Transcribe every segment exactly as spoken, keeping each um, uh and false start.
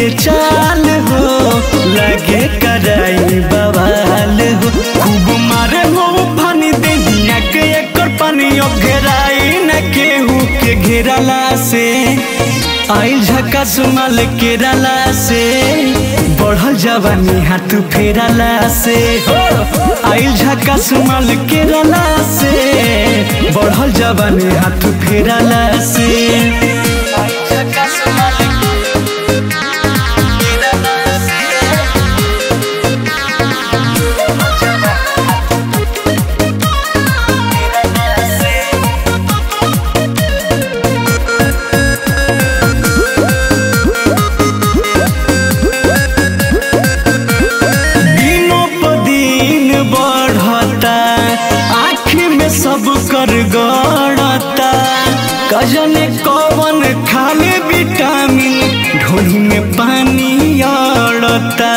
के चाल हो लगे कराई बवाल हो खूब मारे हो पानी देहिया के एकर पानी अब घेराई न केहू के घेरला से आइल झका सुमल केरला से बढ़ल जवानी हाथ फेरला से आइल झका सुमल केरला से बढ़ल जवानी हाथ फेरला से सब कर गड़ता कजने कौन खाले विटामिन ढोली में पानी अड़ता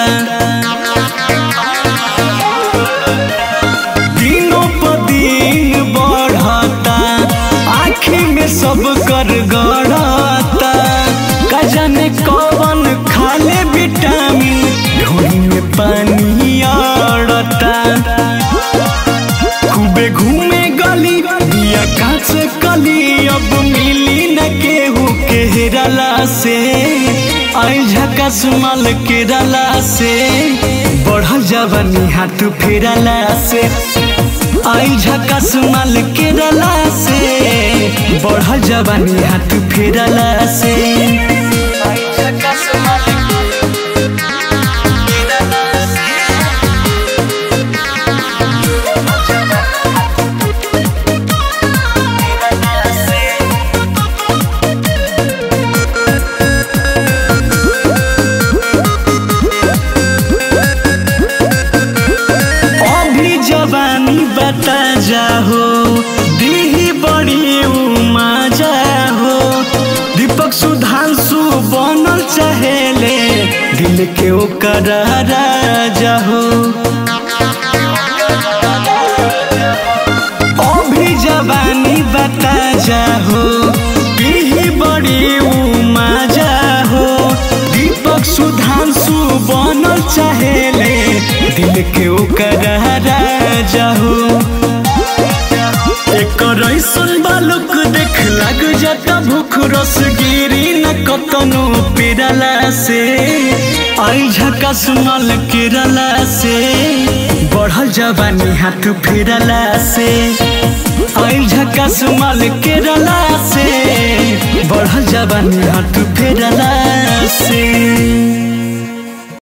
दिनों पर दिन बढ़ता आँखी में सब कर गड़ता कजने कौन खाले विटामिन ढोली में पानी अड़ता खूबे घूमे गली दिया कांच कली अब मिली न केहू के हेरला से आइल झका सुमल केरला से बढ़ल जवानी हाथ फेरला से आइल झका सुमल केरला से बढ़ल जवानी हाथ फेरला से बता जाहो दीही बड़ी उमा जाहो दीपक सुधांशु बनल चाहेले दिल के ओकर राजा हो अभी जवानी बता जाहो दीही बड़ी उमा जाहो दीपक सुधांशु बनल चाहेले दिल के ओकर राजा हो ऐसन बालुक देख लग जाता भूख रस गिरी न कतनो पेरला से आइल झका सुमल केरला से बढ़ल जवानी हाथ फेरला से आइल झका सुमल केरला से बढ़ल जवानी हाथ फेरला से।